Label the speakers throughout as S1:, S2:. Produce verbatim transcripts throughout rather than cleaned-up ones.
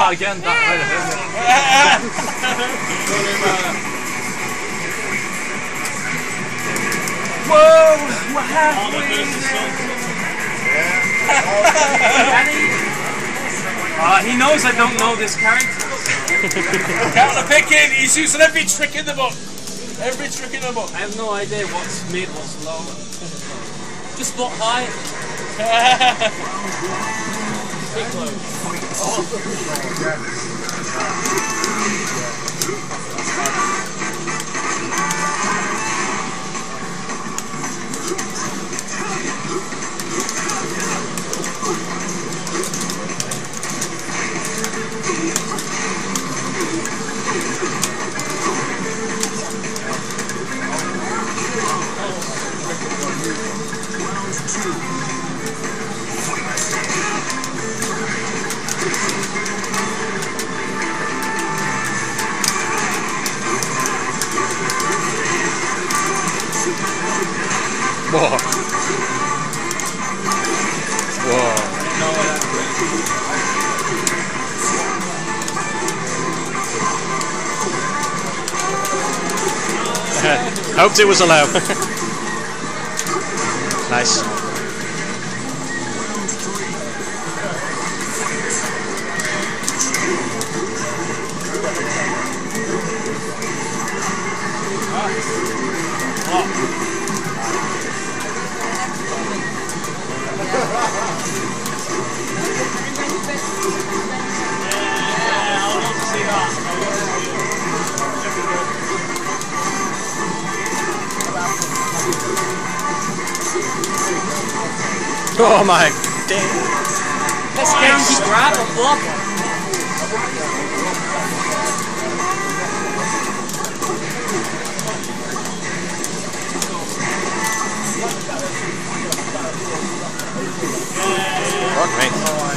S1: start again. That Whoa, we're halfway there. uh, he knows I don't know this character.
S2: Counter picking, he's using every trick in the book. Every trick in the book.
S1: I have no idea what's mid, what's low. Just block high. Big low.
S3: Whoa. Whoa. Hoped it was a low. Nice. Oh my damn.
S1: Let's get grab a block.
S3: Fuck me.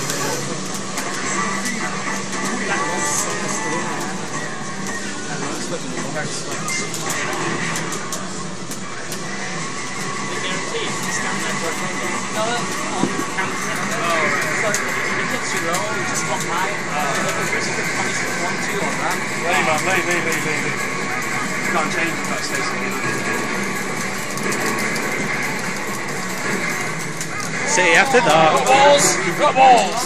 S1: No, on counter. So if it hits you low, you just block high. If it hits you, can punish with one, two on that.
S2: Leave man, leave, leave, leave, leave.
S1: You can't change it, that stays in.
S3: See, after that.
S2: Got balls! You've got balls!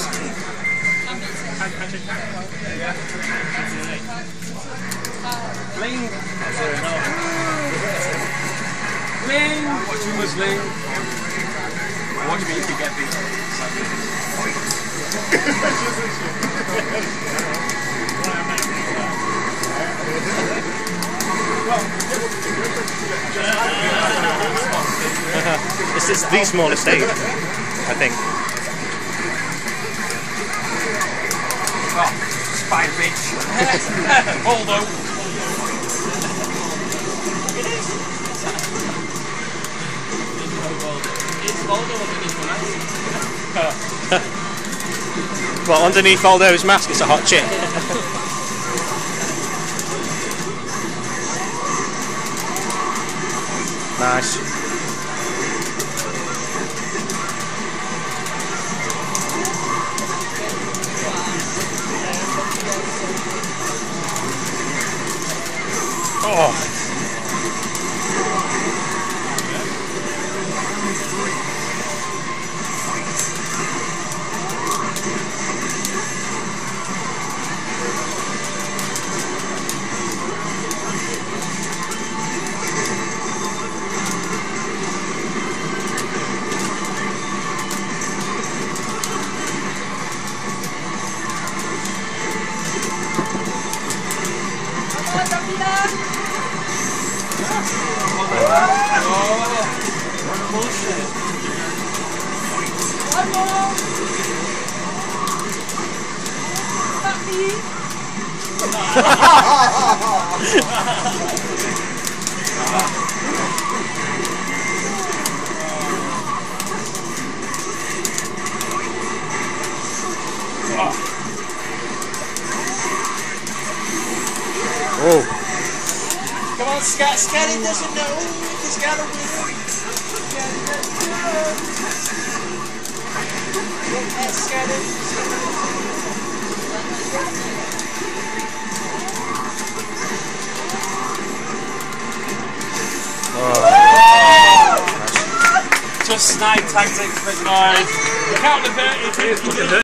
S1: Ling! Ling! What you was Ling? Watch me if you get beat.
S3: This is the smallest stage, I think.
S1: Oh, spine bitch.
S2: Holdo.
S3: Well, underneath all those masks, it's a hot chick. Nice. Oh.
S2: Oh. Come on, Scott. Scotty doesn't know. He's got to win. Scotty. just snide tactics, but no. Count the bit.